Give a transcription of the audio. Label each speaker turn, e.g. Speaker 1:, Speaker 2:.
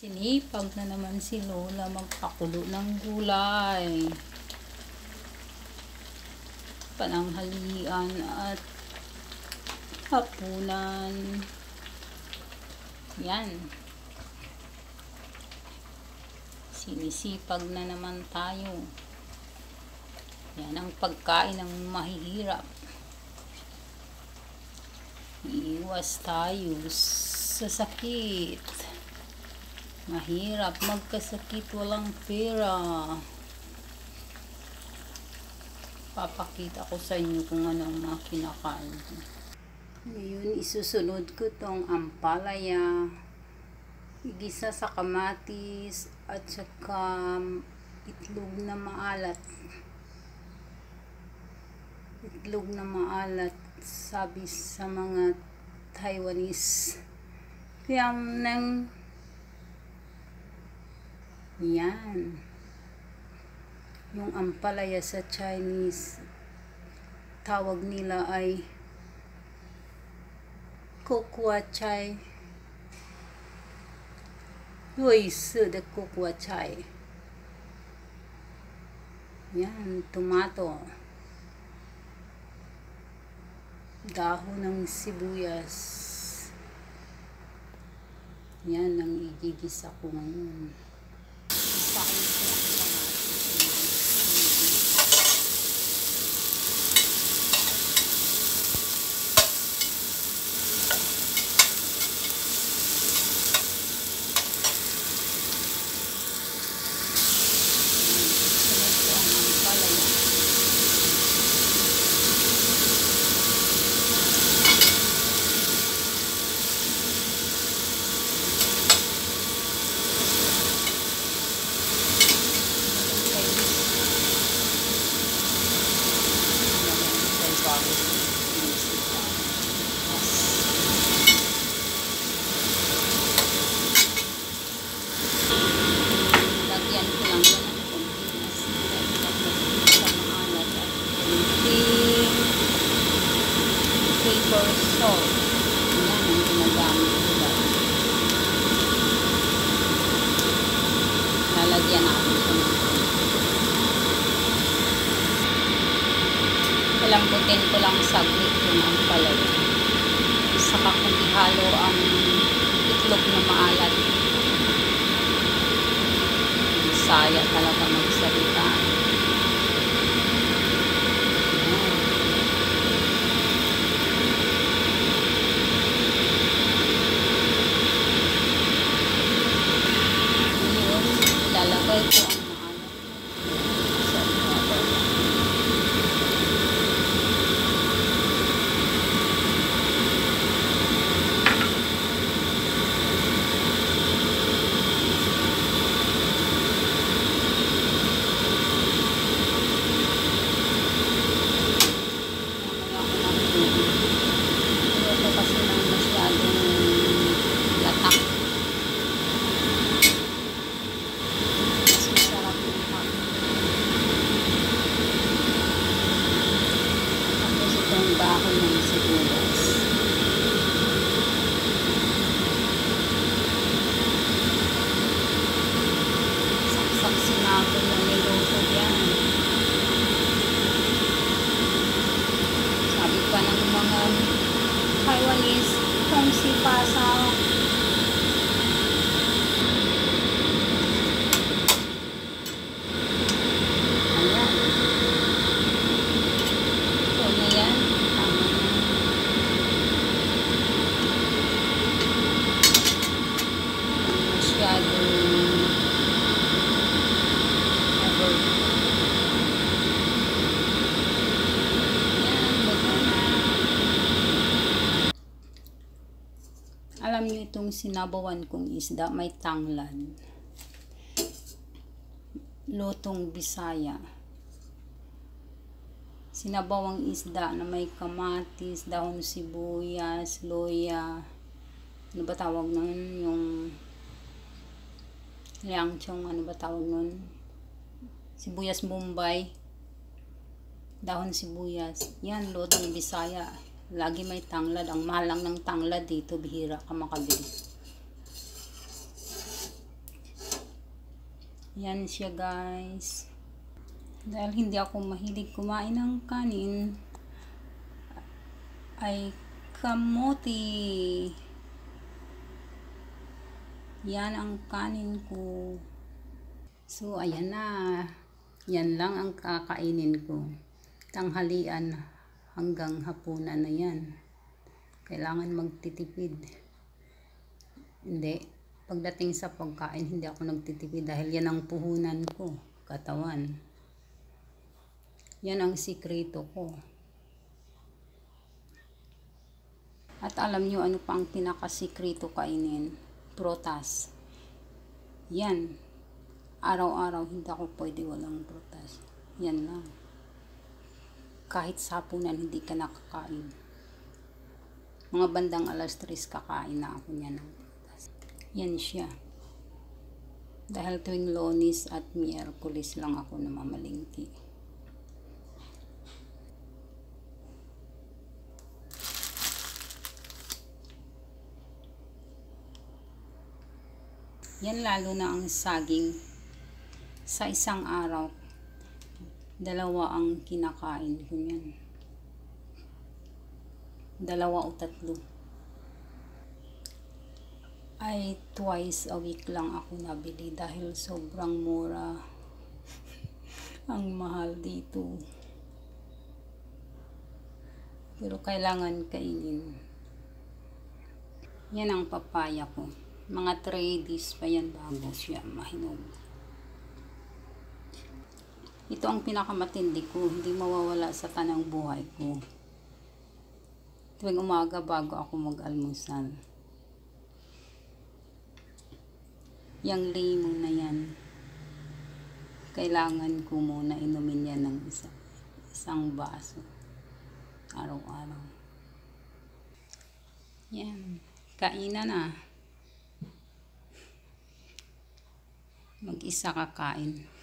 Speaker 1: Sinipag na naman si Lola magpakulo ng gulay. Pananghalian at hapunan. Yan. Sinisipag na naman tayo. Yan ang pagkain ng mahihirap. Iiwas tayo sa sakit. Mahirap magkasakit, walang pera. Papakita ko sa inyo kung ano ang mga kinakain. Ngayon, isusunod ko tong ampalaya. Igisa sa kamatis at saka itlog na maalat. Itlog na maalat, sabi sa mga Taiwanese. Kaya nang yan. Yung ampalaya sa Chinese, tawag nila ay cocoa chai. Luisi de cocoa chai. Yan, tomato. Dahon ng sibuyas. Yan ang igigisa ko ngayon. Lagyan ko lang yan ng konti sa maalat at konting flavor salt. Yan ang ginagamit ko lang. Lalagyan natin siya ng lambutin ko lang saglit yung ampalaya. Saka kung ihalo ang itlog na maalat. Saya talaga magsalita. Ngayon, ilalagay ko ang dahon ng sibuyas. Saksak sinabi na niluto yan. Sabi pa ng mga Taiwanese, kung si Pasao. Ayan. So na yan. Alam niyo itong sinabawan kong isda, may tanglad. Lutong Bisaya. Sinabawang isda na may kamatis, dahon sibuyas, loya. Ano ba tawag nun? Yung liangchong, ano ba tawag nun? Sibuyas Bombay. Dahon sibuyas. Yan, lutong Bisaya. Lagi may tanglad. Ang mahal lang ng tanglad dito, bihira ka makabili. Yan siya guys. Dahil hindi ako mahilig kumain ng kanin, ay kamote. Yan ang kanin ko. So, ayan na. Yan lang ang kakainin ko. Tanghalian hanggang hapunan na yan. Kailangan magtitipid. Hindi. Pagdating sa pagkain, hindi ako nagtitipid dahil yan ang puhunan ko. Katawan. Yan ang sikreto ko. At alam nyo ano pa ang pinakasikreto kainin? Prutas. Yan. Araw-araw hindi ako pwede walang prutas. Yan lang. Kahit sa hapunan hindi ka nakakain. Mga bandang alas 3 kakain na ako niya ng prutas. Yan siya. Dahil tuwing Lunes at Miyerkules lang ako namamalingki. Yan lalo na ang saging. Sa isang araw, 2 ang kinakain ko yan. 2 o 3. Ay twice a week lang ako nabili dahil sobrang mura. Ang mahal dito. Pero kailangan kainin. Yan ang papaya ko. Mga 3 days pa yan bago siya mahinog. Ito ang pinakamatindi ko. Hindi mawawala sa tanang buhay ko. Tuwing umaga bago ako mag-almusal. Yang lemon na yan. Kailangan ko muna inumin yan ng isang baso. Araw-araw. Yan. Kainan na. Mag-isa kakain.